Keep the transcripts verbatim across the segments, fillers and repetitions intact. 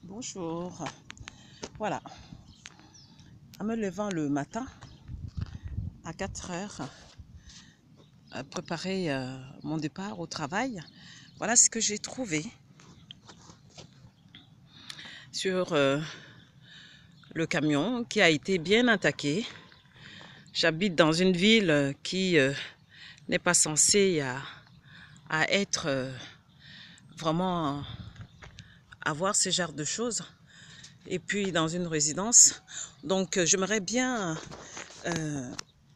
Bonjour. Voilà. En me levant le matin à quatre heures, à préparer euh, mon départ au travail, voilà ce que j'ai trouvé sur euh, le camion qui a été bien attaqué. J'habite dans une ville qui euh, n'est pas censée à, à être euh, vraiment avoir ce genre de choses. Et puis dans une résidence. Donc euh, j'aimerais bien euh,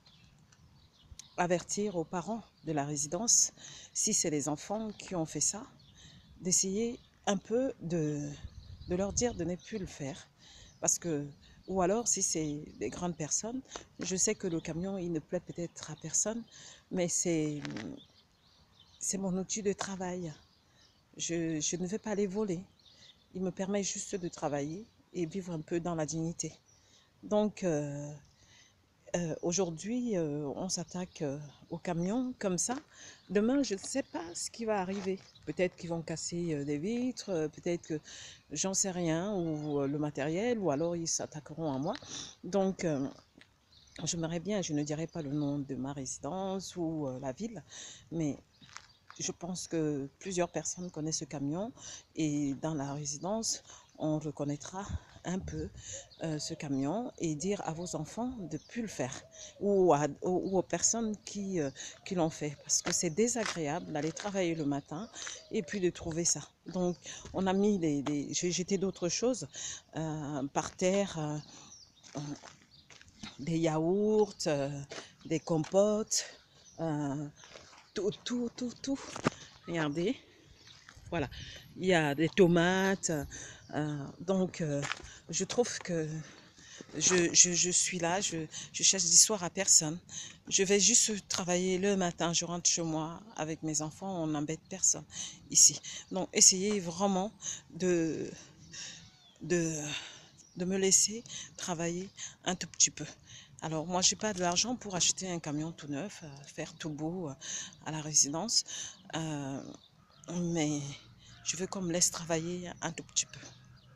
avertir aux parents de la résidence, si c'est les enfants qui ont fait ça, d'essayer un peu de, de leur dire de ne plus le faire. Parce que, ou alors si c'est des grandes personnes, je sais que le camion il ne plaît peut-être à personne, mais c'est c'est mon outil de travail. Je, je ne vais pas les voler. Il me permet juste de travailler et vivre un peu dans la dignité. Donc, euh, euh, aujourd'hui, euh, on s'attaque euh, au camion comme ça. Demain, je ne sais pas ce qui va arriver. Peut-être qu'ils vont casser euh, des vitres, euh, peut-être que j'en sais rien, ou euh, le matériel, ou alors ils s'attaqueront à moi. Donc, euh, j'aimerais bien, je ne dirai pas le nom de ma résidence ou euh, la ville, mais je pense que plusieurs personnes connaissent ce camion et dans la résidence, on reconnaîtra un peu euh, ce camion et dire à vos enfants de ne plus le faire ou, à, ou aux personnes qui, euh, qui l'ont fait parce que c'est désagréable d'aller travailler le matin et puis de trouver ça. Donc on a mis, les, les, j'ai jeté d'autres choses euh, par terre, euh, des yaourts, euh, des compotes, euh, tout, tout, tout, tout. Regardez, voilà, il y a des tomates. Euh, donc, euh, je trouve que je, je, je suis là, je, je cherche d'histoire à personne. Je vais juste travailler le matin, je rentre chez moi avec mes enfants, on n'embête personne ici. Donc, essayez vraiment de, de, de me laisser travailler un tout petit peu. Alors, moi, je n'ai pas de l'argent pour acheter un camion tout neuf, euh, faire tout beau euh, à la résidence. Euh, mais je veux qu'on me laisse travailler un tout petit peu.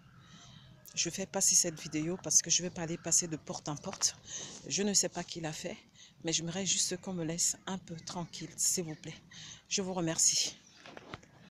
Je fais passer cette vidéo parce que je ne vais pas aller passer de porte en porte. Je ne sais pas qui l'a fait, mais j'aimerais juste qu'on me laisse un peu tranquille, s'il vous plaît. Je vous remercie.